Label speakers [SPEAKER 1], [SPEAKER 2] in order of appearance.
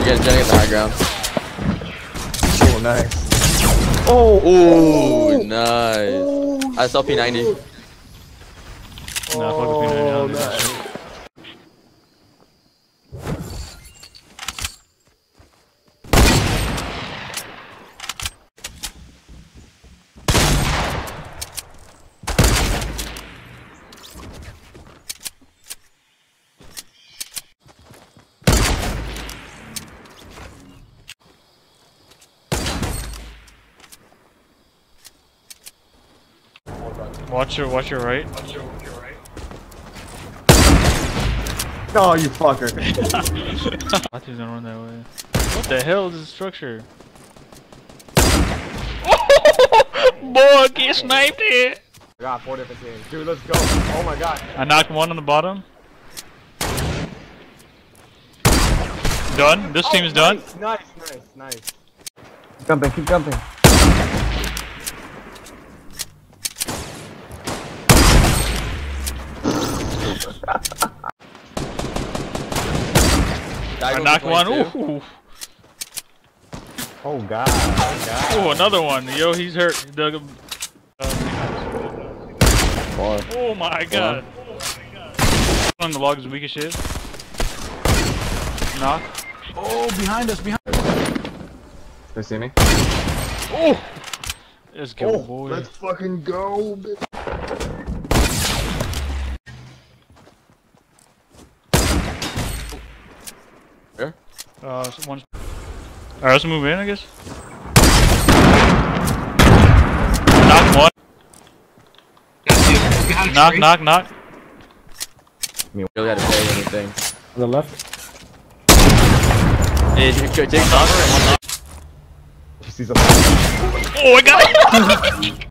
[SPEAKER 1] Getting the high ground.
[SPEAKER 2] Oh, nice.
[SPEAKER 1] Oh,
[SPEAKER 2] oh,
[SPEAKER 1] nice.
[SPEAKER 2] Oh,
[SPEAKER 1] I saw P90.
[SPEAKER 3] Nah, fuck with P90.
[SPEAKER 2] Oh, nice.
[SPEAKER 3] Watch your right.
[SPEAKER 2] No, you fucker.
[SPEAKER 3] I think he's gonna run that way. What the hell is this structure? Boy, get sniped here!
[SPEAKER 2] I got 4 different teams. Dude, let's go. Oh my god.
[SPEAKER 3] I knocked one on the bottom. Done. This team's done.
[SPEAKER 2] Nice. Keep jumping, keep jumping.
[SPEAKER 3] I knocked one. Ooh.
[SPEAKER 2] Oh god. Oh god.
[SPEAKER 3] Ooh, another one. Yo, he's hurt. Dug oh my god. On the log is weak as shit. Knock. Oh, behind us, behind.
[SPEAKER 2] They see me?
[SPEAKER 3] Oh! Let's go, boy.
[SPEAKER 2] Let's fucking go, bitch.
[SPEAKER 1] Where?
[SPEAKER 3] Alright, let's move in, I guess. Knock one. Knock.
[SPEAKER 1] You really had to say anything.
[SPEAKER 2] On the left.
[SPEAKER 1] Hey, take cover and one knock.
[SPEAKER 2] She sees something.
[SPEAKER 3] Oh, I got it!